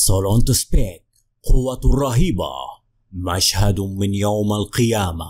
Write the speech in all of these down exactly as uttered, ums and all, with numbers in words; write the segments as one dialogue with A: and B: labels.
A: سولونتوس بيك، قوة رهيبة، مشهد من يوم القيامة.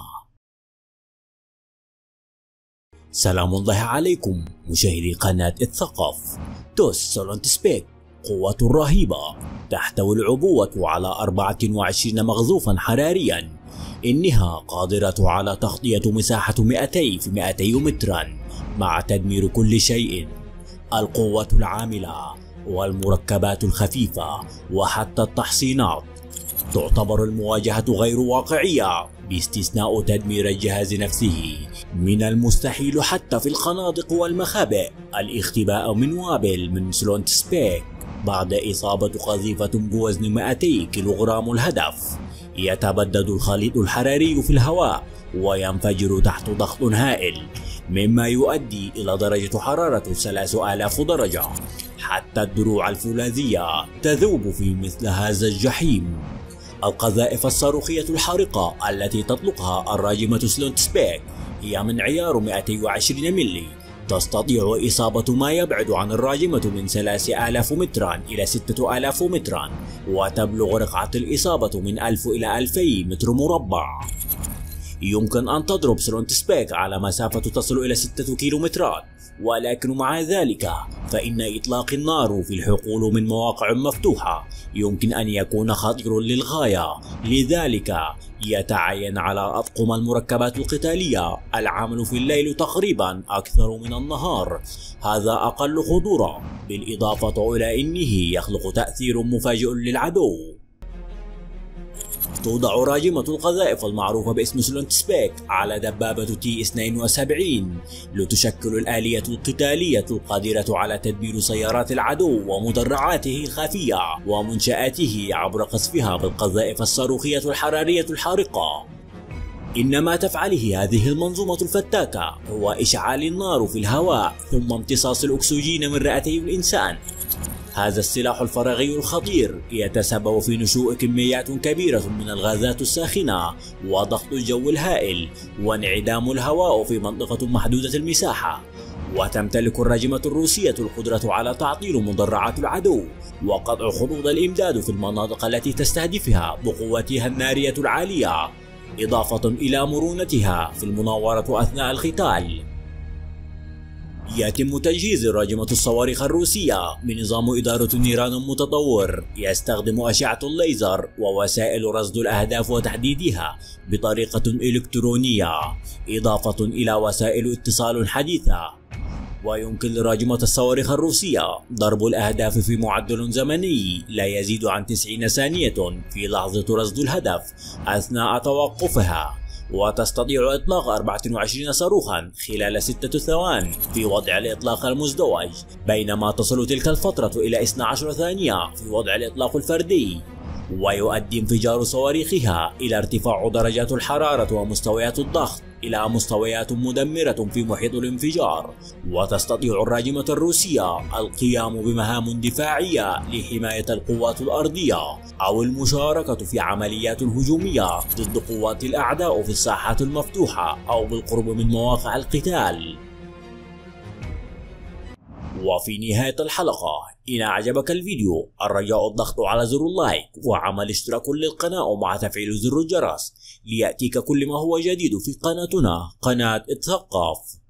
A: سلام الله عليكم مشاهدي قناة الثقف. توس سولونتوس بيك، قوة رهيبة، تحتوي العبوة على أربعة وعشرين مغزوفا حراريا، إنها قادرة على تغطية مساحة مئتين في مئتين مترا مع تدمير كل شيء. القوة العاملة والمركبات الخفيفة وحتى التحصينات. تعتبر المواجهة غير واقعية باستثناء تدمير الجهاز نفسه. من المستحيل حتى في الخنادق والمخابئ الاختباء من وابل من سولونتوس بيك بعد إصابة قذيفة بوزن مئتي كيلوغرام الهدف. يتبدد الخليط الحراري في الهواء وينفجر تحت ضغط هائل، مما يؤدي إلى درجة حرارة ثلاثة آلاف درجة. حتى الدروع الفولاذية تذوب في مثل هذا الجحيم. القذائف الصاروخية الحارقة التي تطلقها الراجمة سولونتوس بيك هي من عيار مئتين وعشرين ملي، تستطيع إصابة ما يبعد عن الراجمة من ثلاثة آلاف مترا إلى ستة آلاف مترا، وتبلغ رقعة الإصابة من ألف إلى ألفين متر مربع. يمكن أن تضرب سولونتوس بيك على مسافة تصل إلى ستة كيلومترات، ولكن مع ذلك فإن إطلاق النار في الحقول من مواقع مفتوحة يمكن أن يكون خطير للغاية. لذلك يتعين على أطقم المركبات القتالية العمل في الليل تقريبا أكثر من النهار. هذا أقل خطورة، بالإضافة إلى أنه يخلق تأثير مفاجئ للعدو. توضع راجمة القذائف المعروفة باسم سولونتوس بيك على دبابة تي اثنين وسبعين لتشكل الآلية القتالية القادرة على تدمير سيارات العدو ومدرعاته الخفية ومنشآته عبر قصفها بالقذائف الصاروخية الحرارية الحارقة. إن ما تفعله هذه المنظومة الفتاكة هو إشعال النار في الهواء ثم امتصاص الأكسجين من رئتي الإنسان. هذا السلاح الفراغي الخطير يتسبب في نشوء كميات كبيرة من الغازات الساخنة وضغط الجو الهائل وانعدام الهواء في منطقة محدودة المساحة. وتمتلك الراجمة الروسية القدرة على تعطيل مدرعات العدو وقطع خطوط الإمداد في المناطق التي تستهدفها بقوتها النارية العالية، إضافة إلى مرونتها في المناورة أثناء القتال. يتم تجهيز راجمة الصواريخ الروسية بنظام إدارة نيران متطور يستخدم أشعة الليزر ووسائل رصد الأهداف وتحديدها بطريقة إلكترونية، إضافة إلى وسائل اتصال حديثة. ويمكن لراجمة الصواريخ الروسية ضرب الأهداف في معدل زمني لا يزيد عن تسعين ثانية في لحظة رصد الهدف أثناء توقفها، وتستطيع إطلاق أربعة وعشرين صاروخا خلال ستة ثوان في وضع الإطلاق المزدوج، بينما تصل تلك الفترة إلى اثنتي عشرة ثانية في وضع الإطلاق الفردي. ويؤدي انفجار صواريخها إلى ارتفاع درجات الحرارة ومستويات الضغط إلى مستويات مدمرة في محيط الانفجار. وتستطيع الراجمة الروسية القيام بمهام دفاعية لحماية القوات الأرضية أو المشاركة في عمليات هجومية ضد قوات الأعداء في الساحات المفتوحة أو بالقرب من مواقع القتال. وفي نهاية الحلقة، إن أعجبك الفيديو الرجاء الضغط على زر اللايك وعمل اشتراك للقناة ومع تفعيل زر الجرس ليأتيك كل ما هو جديد في قناتنا قناة الثقف.